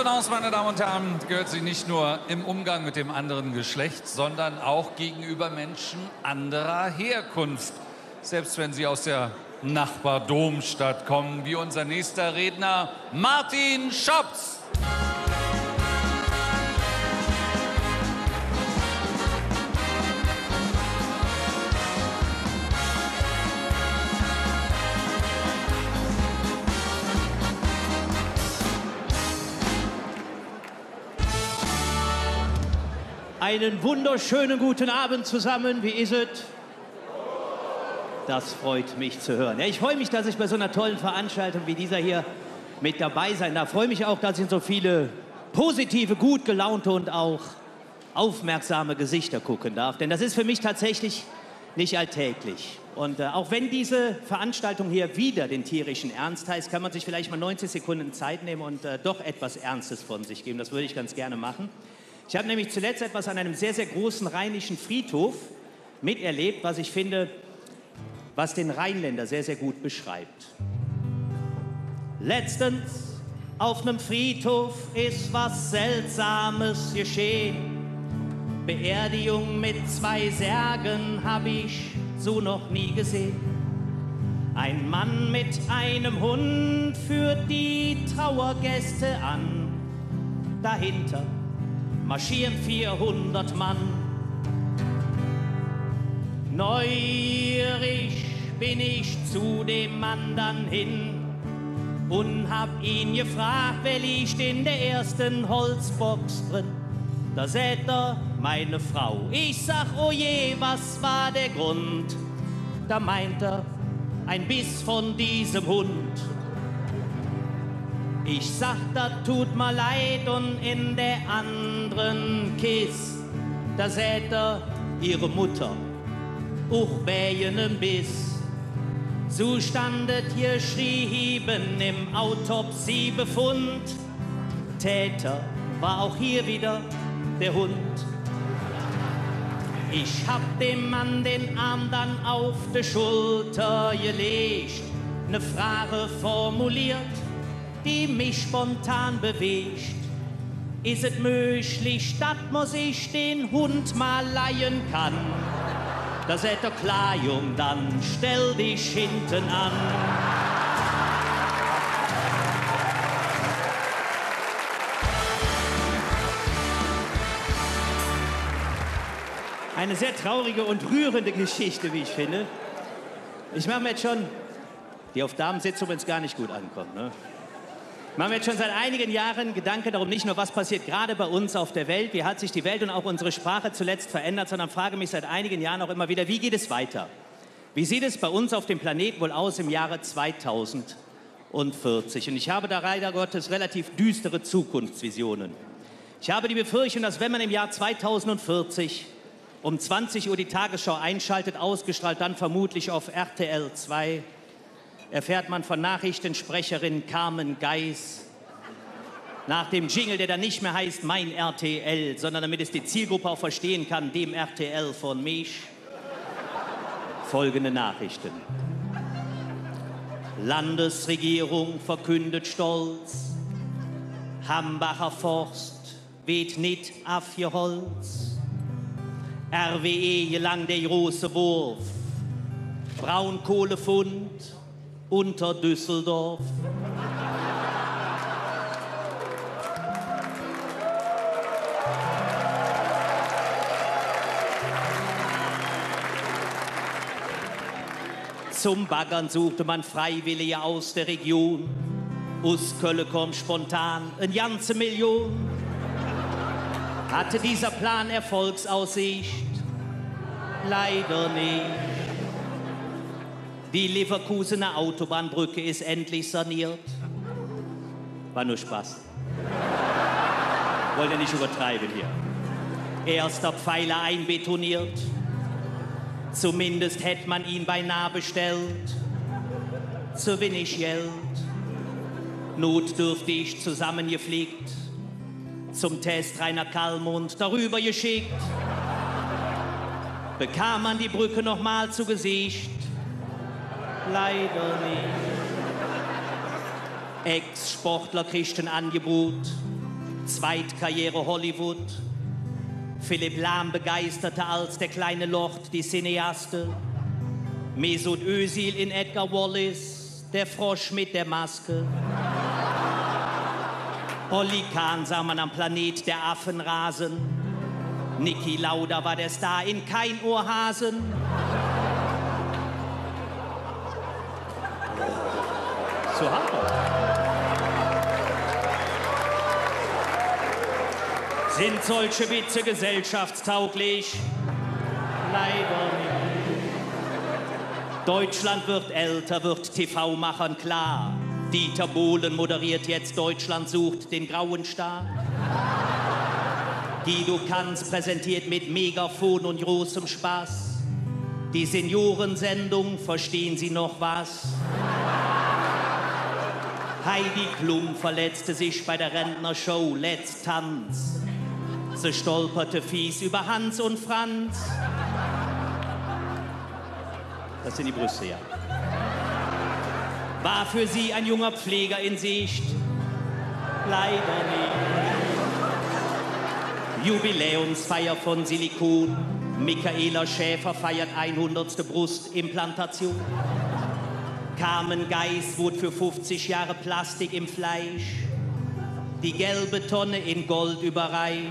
Kontenance, meine Damen und Herren, gehört sie nicht nur im Umgang mit dem anderen Geschlecht, sondern auch gegenüber Menschen anderer Herkunft. Selbst wenn sie aus der Nachbardomstadt kommen, wie unser nächster Redner Martin Schops. Einen wunderschönen guten Abend zusammen. Wie ist es? Das freut mich zu hören. Ja, ich freue mich, dass ich bei so einer tollen Veranstaltung wie dieser hier mit dabei sein darf. Ich freue mich auch, dass ich in so viele positive, gut gelaunte und auch aufmerksame Gesichter gucken darf. Denn das ist für mich tatsächlich nicht alltäglich. Und auch wenn diese Veranstaltung hier wieder den tierischen Ernst heißt, kann man sich vielleicht mal 90 Sekunden Zeit nehmen und doch etwas Ernstes von sich geben. Das würde ich ganz gerne machen. Ich habe nämlich zuletzt etwas an einem sehr, sehr großen rheinischen Friedhof miterlebt, was ich finde, was den Rheinländer sehr, sehr gut beschreibt. Letztens auf einem Friedhof ist was Seltsames geschehen. Beerdigung mit 2 Särgen habe ich so noch nie gesehen. Ein Mann mit einem Hund führt die Trauergäste an. Dahinter marschieren 400 Mann. Neugierig bin ich zu dem Mann dann hin und hab ihn gefragt, wer liegt in der ersten Holzbox drin. Da säht er meine Frau. Ich sag, oh je, was war der Grund? Da meint er, ein Biss von diesem Hund. Ich sag, das tut mir leid, und in der anderen Kiste, da säht er ihre Mutter, auch bei einem Biss. So standet hier geschrieben im Autopsiebefund, Täter war auch hier wieder der Hund. Ich hab dem Mann den Arm dann auf die Schulter gelegt, ne Frage formuliert, die mich spontan bewegt. Ist es möglich, dass man sich den Hund mal leihen kann? Da sagt er, klar, Jung, dann stell dich hinten an. Eine sehr traurige und rührende Geschichte, wie ich finde. Ich mache mir jetzt schon, die auf Damensitz übrigens gar nicht gut ankommt, ne? Machen wir jetzt schon seit einigen Jahren Gedanken darum, nicht nur, was passiert gerade bei uns auf der Welt, wie hat sich die Welt und auch unsere Sprache zuletzt verändert, sondern frage mich seit einigen Jahren auch immer wieder, wie geht es weiter? Wie sieht es bei uns auf dem Planeten wohl aus im Jahre 2040? Und ich habe da leider Gottes relativ düstere Zukunftsvisionen. Ich habe die Befürchtung, dass wenn man im Jahr 2040 um 20 Uhr die Tagesschau einschaltet, ausgestrahlt dann vermutlich auf RTL 2, erfährt man von Nachrichtensprecherin Carmen Geis nach dem Jingle, der dann nicht mehr heißt Mein RTL, sondern damit es die Zielgruppe auch verstehen kann, dem RTL von mich, folgende Nachrichten. Landesregierung verkündet stolz, Hambacher Forst weht nicht auf ihr Holz, RWE gelang der große Wurf, Braunkohlefund unter Düsseldorf. Zum Baggern suchte man Freiwillige aus der Region. Aus Köln kommt spontan eine ganze Million. Hatte dieser Plan Erfolgsaussicht? Leider nicht. Die Leverkusener Autobahnbrücke ist endlich saniert. War nur Spaß. Wollt ihr nicht übertreiben hier. Erster Pfeiler einbetoniert. Zumindest hätte man ihn beinahe bestellt. Zu wenig Geld. Notdürftig zusammengepflegt. Zum Test Rainer Kallmund darüber geschickt. Bekam man die Brücke noch mal zu Gesicht? Leider nicht. Ex-Sportler kriegt ein Angebot Zweitkarriere Hollywood. Philipp Lahm begeisterte als der kleine Lord die Cineaste. Mesut Özil in Edgar Wallace, der Frosch mit der Maske. Olli Kahn sah man am Planet der Affen rasen. Niki Lauda war der Star in Kein Ohrhasen. Zu hart. Sind solche Witze gesellschaftstauglich? Leider nicht. Deutschland wird älter, wird TV-Machern klar. Dieter Bohlen moderiert jetzt Deutschland sucht den grauen Star. Guido Kanz präsentiert mit Megafon und großem Spaß die Seniorensendung, verstehen Sie noch was? Heidi Klum verletzte sich bei der Rentnershow Let's Tanz. Sie stolperte fies über Hans und Franz. Das sind die Brüste, ja. War für sie ein junger Pfleger in Sicht? Leider nicht. Jubiläumsfeier von Silikon. Michaela Schäfer feiert 100. Brustimplantation. Carmen Geis wurde für 50 Jahre Plastik im Fleisch. Die gelbe Tonne in Gold überreicht.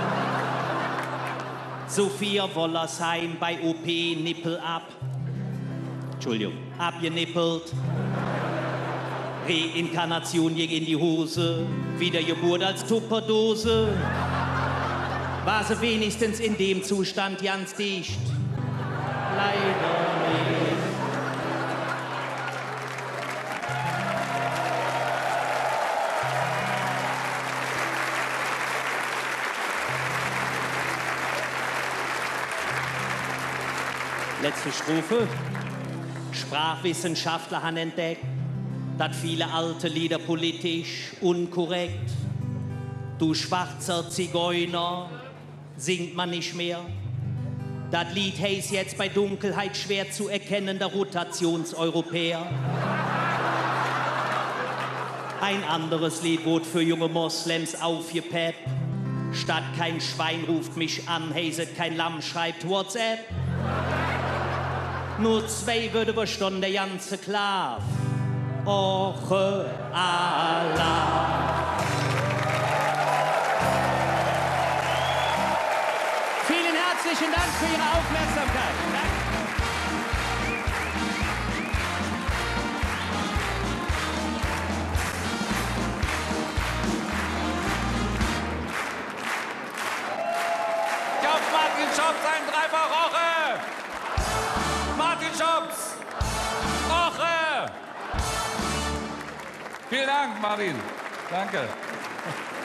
Sophia Wollersheim bei OP Nippel ab. Entschuldigung, abgenippelt. Reinkarnation ging in die Hose. Wiedergeburt als Tupperdose. War sie wenigstens in dem Zustand ganz dicht? Leider nicht. Letzte Strophe. Sprachwissenschaftler haben entdeckt, dass viele alte Lieder politisch unkorrekt. Du schwarzer Zigeuner, singt man nicht mehr. Das Lied heißt jetzt bei Dunkelheit schwer zu erkennender Rotationseuropäer. Ein anderes Lied wurde für junge Moslems aufgepeppt. Statt kein Schwein ruft mich an, heiset kein Lamm schreibt WhatsApp. Nur 2 würde überstanden der ganze Klav. Oche Allah. Vielen herzlichen Dank für Ihre Aufmerksamkeit. Danke. Auf Martin Schops ein Dreifach Roche! Martin Schops! Roche! Vielen Dank, Martin. Danke.